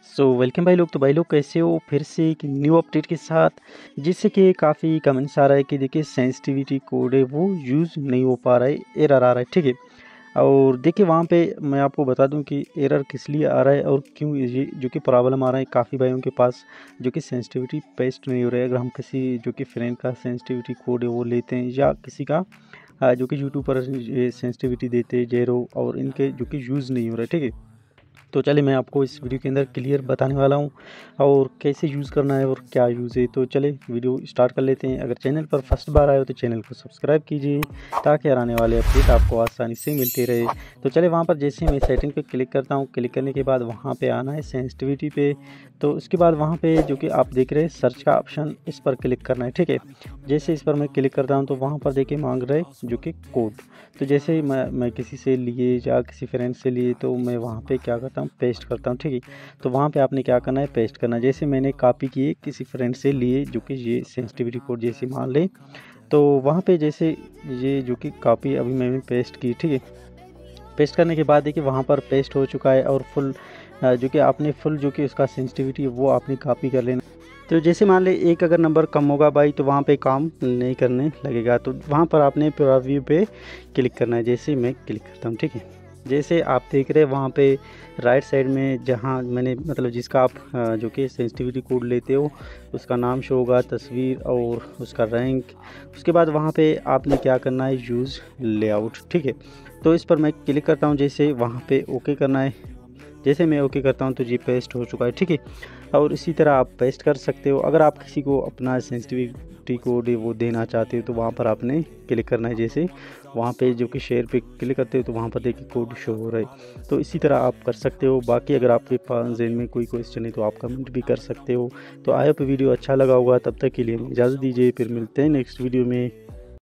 Welcome भाई लोग। तो भाई लोग कैसे हो? फिर से एक न्यू अपडेट के साथ, जिससे कि काफ़ी कमेंट्स आ रहा है कि देखिए सेंसिटिविटी कोड है वो यूज़ नहीं हो पा रहा है, एरर आ रहा है। ठीक है, और देखिए वहाँ पे मैं आपको बता दूं कि एरर किस लिए आ रहा है और क्यों ये जो कि प्रॉब्लम आ रहा है काफ़ी भाइयों के पास, जो कि सेंसिटिविटी पेस्ट नहीं हो रहा है। अगर हम किसी जो कि फ्रेंड का सेंसिटिविटी कोड है वो लेते हैं, या किसी का जो कि यूट्यूब पर सेंसिटिविटी देते हैं जेरो, और इनके जो कि यूज़ नहीं हो रहा है। ठीक है, तो चलिए मैं आपको इस वीडियो के अंदर क्लियर बताने वाला हूँ और कैसे यूज़ करना है और क्या यूज़ है। तो चलिए वीडियो स्टार्ट कर लेते हैं। अगर चैनल पर फर्स्ट बार आए हो तो चैनल को सब्सक्राइब कीजिए, ताकि आने वाले अपडेट आपको आसानी से मिलते रहे। तो चलिए वहाँ पर जैसे मैं सेटिंग पे क्लिक करता हूँ, क्लिक करने के बाद वहाँ पे आना है सेंसिटिविटी पे। तो उसके बाद वहाँ पे जो कि आप देख रहे हैं सर्च का ऑप्शन, इस पर क्लिक करना है। ठीक है, जैसे इस पर मैं क्लिक करता हूँ तो वहाँ पर देखिए मांग रहे जो कि कोड। तो जैसे ही मैं किसी से लिए या किसी फ्रेंड से लिए, तो मैं वहाँ पे क्या करता हूँ, पेस्ट करता हूँ। ठीक है, तो वहाँ पे आपने क्या करना है, पेस्ट करना है। जैसे मैंने कॉपी किए किसी फ्रेंड से लिए जो कि ये सेंसिटिविटी कोड जैसे मान लें, तो वहाँ पे जैसे ये जो कि कॉपी अभी मैंने पेस्ट की। ठीक है, पेस्ट करने के बाद देखिए वहाँ पर पेस्ट हो चुका है, और फुल जो कि आपने फुल जो कि उसका सेंसिटिविटी है वो आपने कॉपी कर लेना। तो जैसे मान ले एक अगर नंबर कम होगा भाई, तो वहाँ पे काम नहीं करने लगेगा। तो वहाँ पर आपने प्रीव्यू पे क्लिक करना है। जैसे मैं क्लिक करता हूँ, ठीक है, जैसे आप देख रहे हैं वहाँ पे राइट साइड में जहाँ मैंने मतलब जिसका आप जो कि सेंसिटिविटी कोड लेते हो उसका नाम शो होगा, तस्वीर और उसका रैंक। उसके बाद वहाँ पे आपने क्या करना है, यूज़ लेआउट। ठीक है, तो इस पर मैं क्लिक करता हूँ। जैसे वहाँ पे ओके करना है, जैसे मैं ओके करता हूँ तो जी पेस्ट हो चुका है। ठीक है, और इसी तरह आप पेस्ट कर सकते हो। अगर आप किसी को अपना सेंसिटिविटी कोड वो देना चाहते हो तो वहाँ पर आपने क्लिक करना है। जैसे वहाँ पे जो कि शेयर पे क्लिक करते हो तो वहाँ पर देखिए कोड शो हो रहा है। तो इसी तरह आप कर सकते हो। बाकी अगर आपके पास जेन में कोई क्वेश्चन है तो आप कमेंट भी कर सकते हो। तो आई होप वीडियो अच्छा लगा होगा। तब तक के लिए इजाज़त दीजिए, फिर मिलते हैं नेक्स्ट वीडियो में।